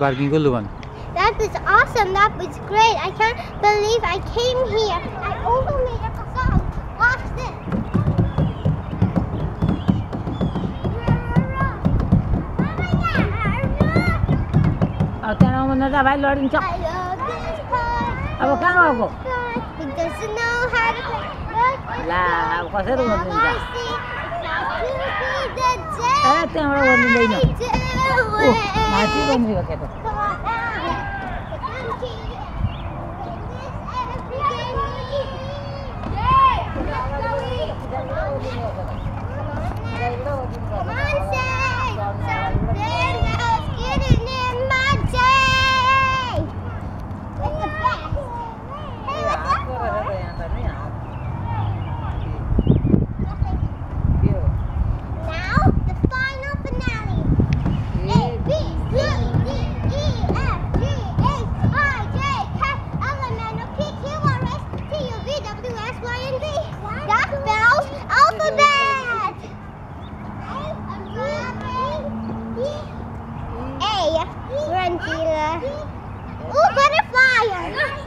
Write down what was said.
Parking को लुवन That was awesome. That was great. I can't believe I came here. I also made up a song. Watch this. अब त्यहाँ आउनु त भाइ लडिन्छ I love this part. अब कहाँ गएको He doesn't know how to play. ला अब कसरी Now गर्नुहुन्छ I see it's not to be the ए त्यहाँबाट गर्नुहुँदैन day do it. माथि गर्नुभयो केटा Come on now. Come to you. Come on, say something else getting in my day. What's the best? Hey, what's up? Now, the final finale. A, B, C, D, E, F, G, H, I, J, K, L, M, N, O, P, Q, R, S, T, U, V, W, X, Y, and Z. That spells alphabet. A, Grandula. Ooh, butterfly.